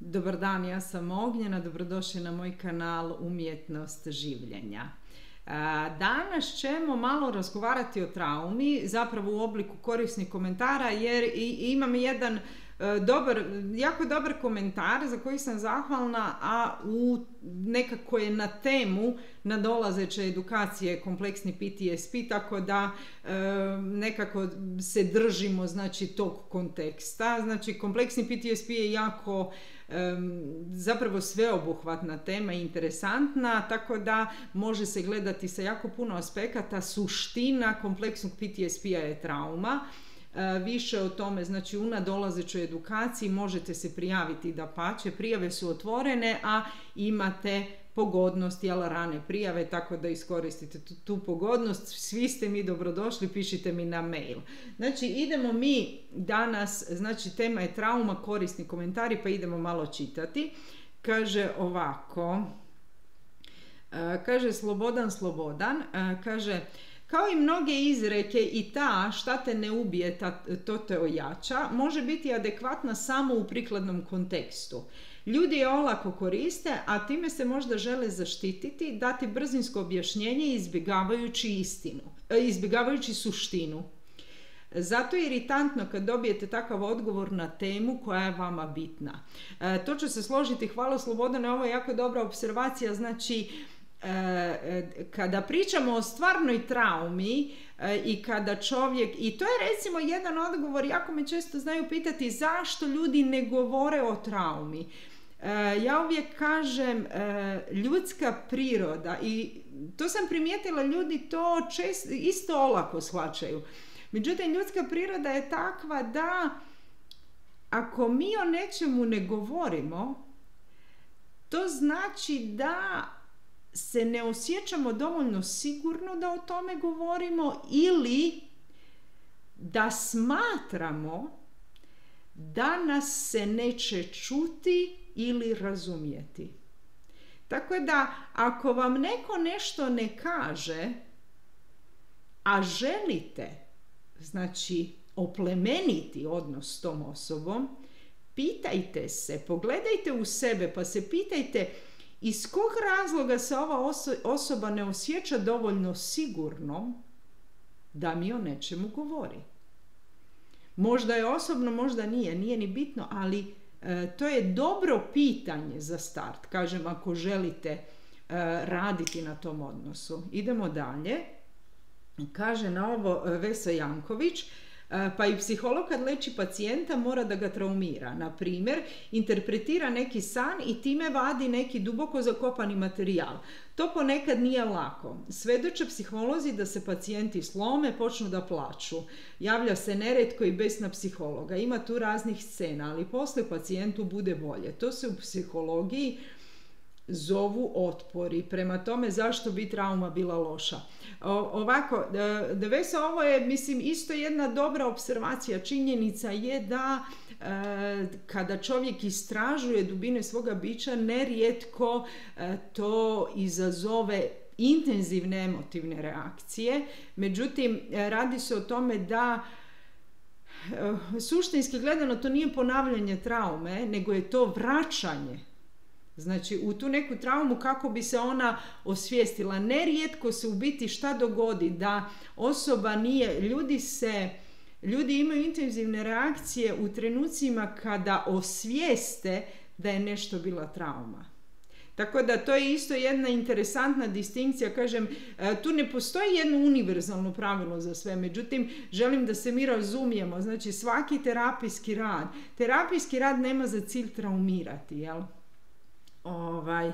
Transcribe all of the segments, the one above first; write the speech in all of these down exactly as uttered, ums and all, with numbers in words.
Dobar dan, ja sam Ognjena, dobrodošli na moj kanal Umjetnost življenja. Danas ćemo malo razgovarati o traumi, zapravo u obliku korisnih komentara, jer imam jedan dobar, jako dobar komentar za koji sam zahvalna, a u nekako je na temu nadolazeće edukacije kompleksni P T S P, tako da e, nekako se držimo znači tog konteksta. Znači kompleksni P T S P je jako e, zapravo sveobuhvatna tema i interesantna, tako da može se gledati sa jako puno aspekata. Suština kompleksnog P T S P-a je trauma. Više o tome, znači u nadolazećoj edukaciji možete se prijaviti, dapače, prijave su otvorene, a imate pogodnost, jel, rane prijave, tako da iskoristite tu, tu pogodnost. Svi ste mi dobrodošli, pišite mi na mail. Znači idemo mi danas, znači tema je trauma, korisni komentari, pa idemo malo čitati. Kaže ovako, kaže Slobodan Slobodan, kaže: kao i mnoge izreke, i ta šta te ne ubije, ta, to te ojača, može biti adekvatna samo u prikladnom kontekstu. Ljudi je olako koriste, a time se možda žele zaštititi, dati brzinsko objašnjenje izbjegavajući istinu, izbjegavajući suštinu. Zato je iritantno kad dobijete takav odgovor na temu koja je vama bitna. E, to ću se složiti, hvala Slobodane, ovo je jako dobra observacija, znači kada pričamo o stvarnoj traumi i kada čovjek, i to je recimo jedan odgovor, jako me često znaju pitati zašto ljudi ne govore o traumi. Ja uvijek kažem ljudska priroda, i to sam primijetila, ljudi to često, isto olako shvaćaju. Međutim, ljudska priroda je takva da ako mi o nečemu ne govorimo, to znači da se ne osjećamo dovoljno sigurno da o tome govorimo, ili da smatramo da nas se neće čuti ili razumjeti. Tako da ako vam neko nešto ne kaže, a želite znači oplemeniti odnos s tom osobom, pitajte se, pogledajte u sebe pa se pitajte iz kog razloga se ova oso- osoba ne osjeća dovoljno sigurno da mi o nečemu govori. Možda je osobno, možda nije, nije ni bitno, ali e, to je dobro pitanje za start, kažem, ako želite e, raditi na tom odnosu. Idemo dalje. Kaže na ovo Vesa Janković: pa i psiholog kad leči pacijenta mora da ga traumira. Na primjer, interpretira neki san i time vadi neki duboko zakopani materijal. To ponekad nije lako. Svedoče psiholozi da se pacijenti slome, počnu da plaču. Javlja se neretko i besna psihologa. Ima tu raznih scena, ali poslije pacijentu bude bolje. To se u psihologiji zovu otpori. Prema tome, zašto bi trauma bila loša? O, ovako, Devesa, ovo je, mislim, isto jedna dobra observacija. Činjenica je da e, kada čovjek istražuje dubine svoga bića, nerijetko e, to izazove intenzivne emotivne reakcije. Međutim, radi se o tome da e, suštinski gledano to nije ponavljanje traume, nego je to vraćanje. Znači u tu neku traumu kako bi se ona osvijestila. Nerijetko se u biti šta dogodi da osoba nije, ljudi se, ljudi imaju intenzivne reakcije u trenucima kada osvijeste da je nešto bila trauma. Tako da to je isto jedna interesantna distinkcija, kažem, tu ne postoji jedno univerzalno pravilo za sve, međutim želim da se mi razumijemo, znači svaki terapijski rad, terapijski rad nema za cilj traumirati, jel? Ovaj,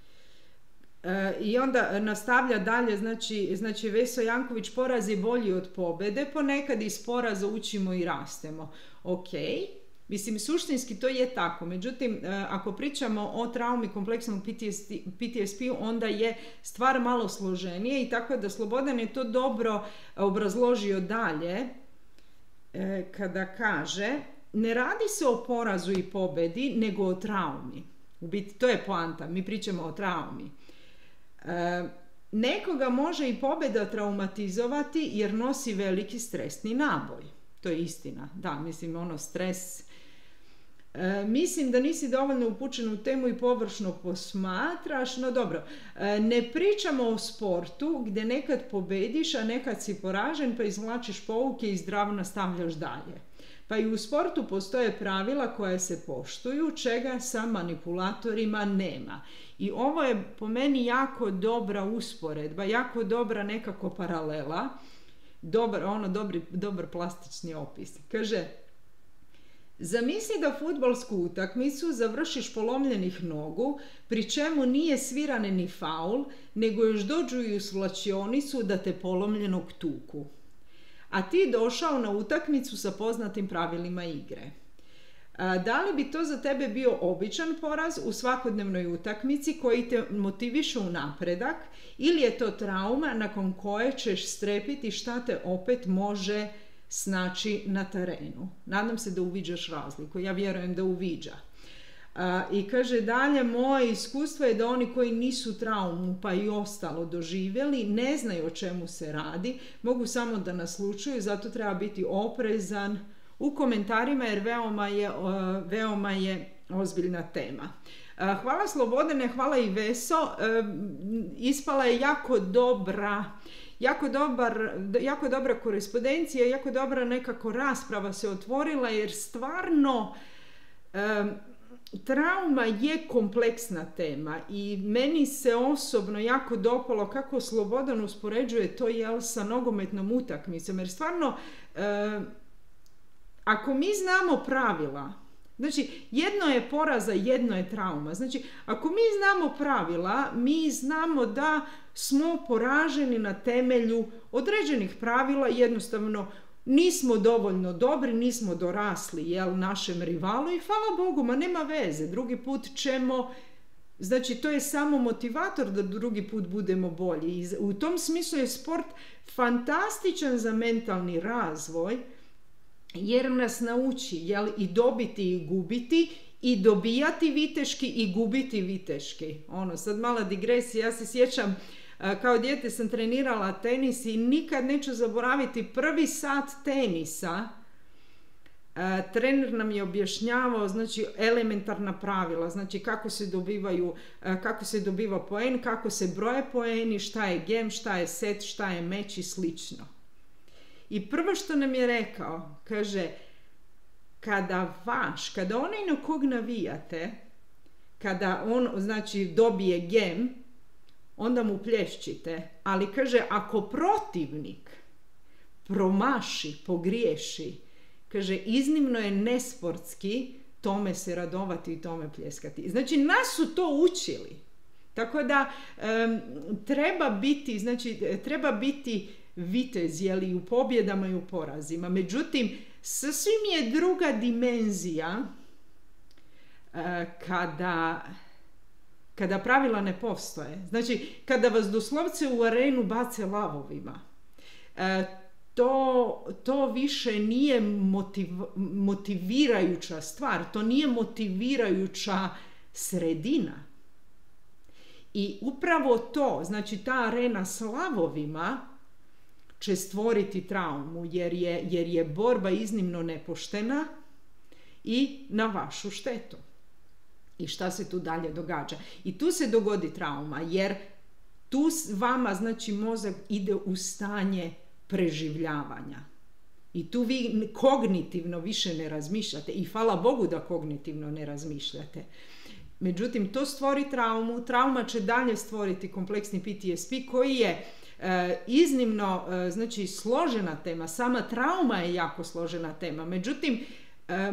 e, i onda nastavlja dalje, znači, znači Veso Janković: poraz je bolji od pobjede, ponekad iz poraza učimo i rastemo. Ok, mislim, suštinski to je tako, međutim, e, ako pričamo o traumi kompleksnom P T S P, onda je stvar malo složenije, i tako da Slobodan je to dobro obrazložio dalje, e, kada kaže: ne radi se o porazu i pobjedi, nego o traumi. U biti, to je poanta, mi pričamo o traumi. E, nekoga može i pobjeda traumatizovati jer nosi veliki stresni naboj. To je istina. Da, mislim, ono, stres E, mislim da nisi dovoljno upućen u temu i površno posmatraš, no dobro. E, ne pričamo o sportu gdje nekad pobediš, a nekad si poražen pa izvlačiš pouke i zdravo nastavljaš dalje. Pa i u sportu postoje pravila koja se poštuju, čega sa manipulatorima nema. I ovo je po meni jako dobra usporedba, jako dobra nekako paralela, dobar, ono, dobri, dobar plastični opis. Kaže, zamisli da fudbalsku utakmicu završiš polomljenih nogu, pri čemu nije sviran ni faul, nego još dođu i u svlačionicu da te polomljenog tuku. A ti došao na utakmicu sa poznatim pravilima igre. A, da li bi to za tebe bio običan poraz u svakodnevnoj utakmici koji te motiviše u napredak, ili je to trauma nakon koje ćeš strepiti šta te opet može snaći na terenu? Nadam se da uviđaš razliku. Ja vjerujem da uviđa. A, I kaže dalje, moje iskustvo je da oni koji nisu traumu pa i ostalo doživjeli ne znaju o čemu se radi, mogu samo da naslučuju, zato treba biti oprezan u komentarima jer veoma je, veoma je ozbiljna tema. Hvala Slobodane, hvala i Veso, ispala je jako dobra, jako, dobar, jako dobra korespondencija, jako dobra nekako rasprava se otvorila jer stvarno trauma je kompleksna tema i meni se osobno jako dopalo kako Slobodan uspoređuje to jel sa nogometnom utakmicom, jer stvarno ako mi znamo pravila, znači jedno je poraza, jedno je trauma. Znači ako mi znamo pravila, mi znamo da smo poraženi na temelju određenih pravila, jednostavno nismo dovoljno dobri, nismo dorasli jel, našem rivalu i hvala Bogu, ma nema veze, drugi put ćemo, znači to je samo motivator da drugi put budemo bolji. I u tom smislu je sport fantastičan za mentalni razvoj, jer nas nauči jel, i dobiti i gubiti, i dobijati viteški i gubiti viteški. Ono, sad mala digresija, ja se sjećam, kao dijete sam trenirala tenis i nikad neću zaboraviti prvi sat tenisa. Trener nam je objašnjavao znači elementarna pravila, znači kako se dobivaju, kako se dobiva poen, kako se broje poeni, šta je gem, šta je set, šta je meč i slično. I prvo što nam je rekao, kaže, kada vaš, kada onaj na kog navijate, kada on znači dobije gem, onda mu plješćite, ali kaže, ako protivnik promaši, pogriješi, kaže, iznimno je nesportski tome se radovati i tome pljeskati. Znači, nas su to učili. Tako da um, treba biti, znači, treba biti vitez, jeli, i u pobjedama i u porazima. Međutim, sasvim je druga dimenzija uh, kada, kada pravila ne postoje. Znači, kada vas doslovce u arenu bace lavovima. Uh, to, to više nije motiv, motivirajuća stvar. To nije motivirajuća sredina. I upravo to, znači ta arena s lavovima, će stvoriti traumu jer je, jer je borba iznimno nepoštena i na vašu štetu. I šta se tu dalje događa? I tu se dogodi trauma jer tu vama znači mozak ide u stanje preživljavanja. I tu vi kognitivno više ne razmišljate i hvala Bogu da kognitivno ne razmišljate. Međutim, to stvori traumu. Trauma će dalje stvoriti kompleksni P T S P koji je E, iznimno e, znači složena tema, sama trauma je jako složena tema. Međutim, e,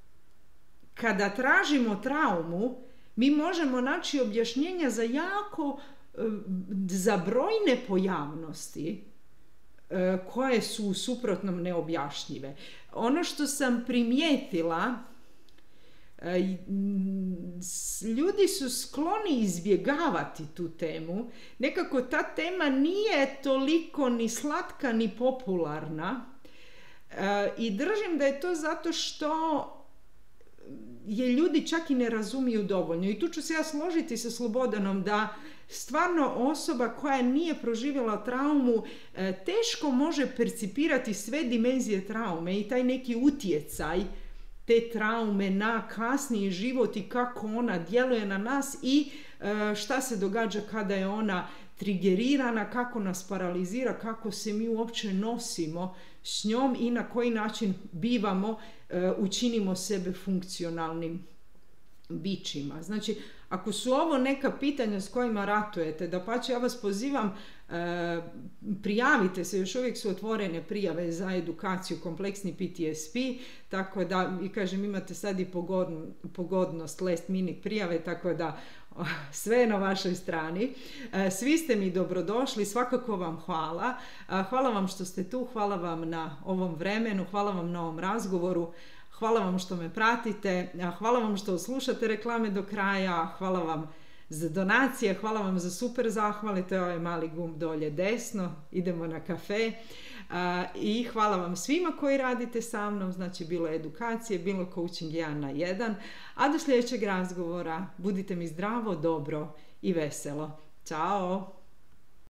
kada tražimo traumu, mi možemo naći objašnjenja za jako, e, za brojne pojavnosti e, koje su u suprotnom neobjašnjive. Ono što sam primijetila, ljudi su skloni izbjegavati tu temu. Nekako ta tema nije toliko ni slatka ni popularna i držim da je to zato što je ljudi čak i ne razumiju dovoljno. I tu ću se ja složiti sa Slobodanom da stvarno osoba koja nije proživjela traumu teško može percipirati sve dimenzije traume i taj neki utjecaj te traume na kasniji život i kako ona djeluje na nas i šta se događa kada je ona trigerirana, kako nas paralizira, kako se mi uopće nosimo s njom i na koji način bivamo, učinimo sebe funkcionalnim bićima. Znači, ako su ovo neka pitanja s kojima ratujete, dapače, ja vas pozivam, e, prijavite se, još uvijek su otvorene prijave za edukaciju kompleksni P T S P, tako da, i kažem, imate sad i pogodn, pogodnost last minute prijave, tako da sve je na vašoj strani. E, svi ste mi dobrodošli, svakako vam hvala. E, hvala vam što ste tu, hvala vam na ovom vremenu, hvala vam na ovom razgovoru. Hvala vam što me pratite, hvala vam što slušate reklame do kraja, hvala vam za donacije, hvala vam za super zahvale, to je ovaj mali gumb dolje desno, idemo na kafe. I hvala vam svima koji radite sa mnom, znači bilo edukacije, bilo coaching jedan na jedan. A do sljedećeg razgovora budite mi zdravo, dobro i veselo. Ćao!